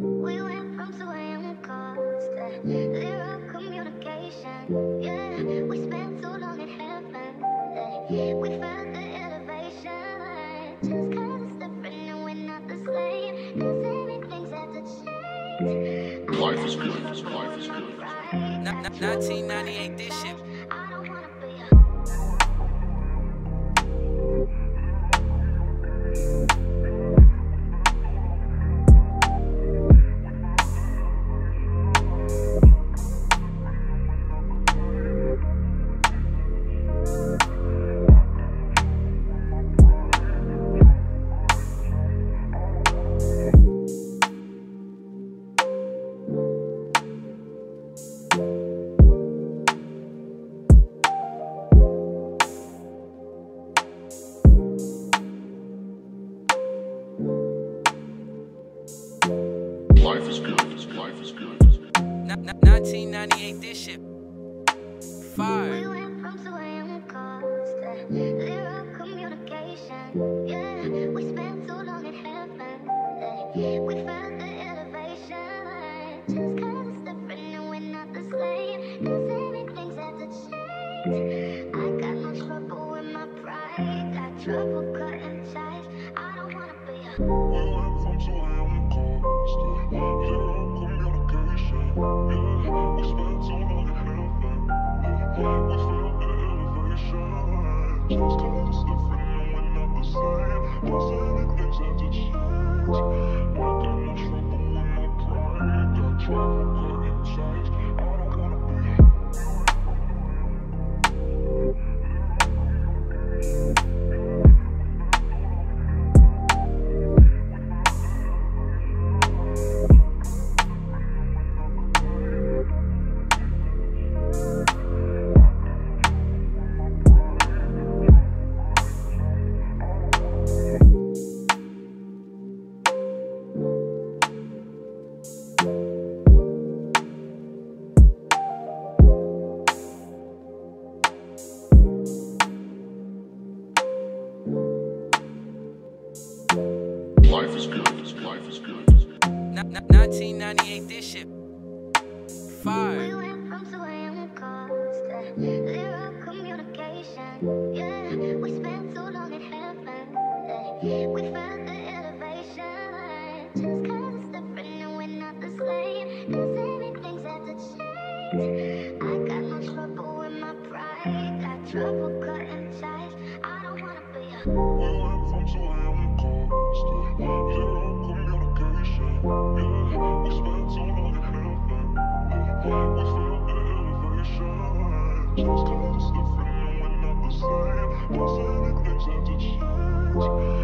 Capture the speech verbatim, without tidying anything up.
We went from swaying coast to zero communication. Yeah, we spent so long in heaven that we felt the elevation. Just cause it's different and we're not the same doesn't mean things have to change. Life is good. Life is good. nineteen ninety-eight, this shit. I don't wanna be a Life is good. Life is good. nineteen ninety-eight, this shit. Fire. We went from swaying coast to zero communication. Yeah, we spent so long in heaven that we felt the elevation. Just cause it's different and we're not the same doesn't mean things have to change. I got no trouble with my pride, got trouble cutting ties. I don't wanna be a We went from swaying coast to zero communication. Yeah, we spent so long in heaven. Yeah, we felt the elevation. Just cause it's different and we're not the same doesn't mean things have to change. I got no trouble with my pride, got trouble cutting ties. I don't wanna be Life is good. Life is good. nineteen ninety-eight, this shit. Fire. We went from swaying coast to zero communication. Yeah, we spent so long in heaven that we felt the elevation. Just cause it's different and we're not the same doesn't mean things have to change. I got no trouble with my pride, got trouble cutting ties. I don't wanna be a We went from swaying coast to zero communication. Yeah, we spent so long in heaven. Yeah, we felt the elevation. Just cause it's different and we're not the same doesn't mean things have to change.